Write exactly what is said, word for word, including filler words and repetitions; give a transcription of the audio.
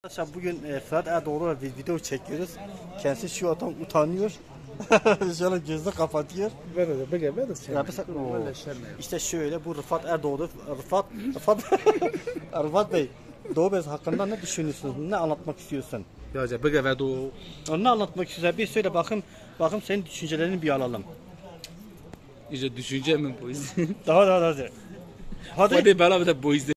Arkadaşlar bugün e, Fırat Erdoğan'la bir video çekiyoruz. Kendisi şu adam utanıyor. Şöyle gözünü kapatıyor. Böyle böyle böyle şey. Ya mesela, işte şöyle bu Rıfat Erdoğan, Rıfat, Rıfat, Rıfat Bey, Doğu Bey hakkında ne düşünüyorsunuz? Ne anlatmak istiyorsun? Ya böyle ve do. Ne anlatmak istiyorsun? Bir söyle bakın, bakın senin düşüncelerini bir alalım. İşte düşünce mi bu izin? Daha daha daha. Hadi. Hadi beraber de bu izin.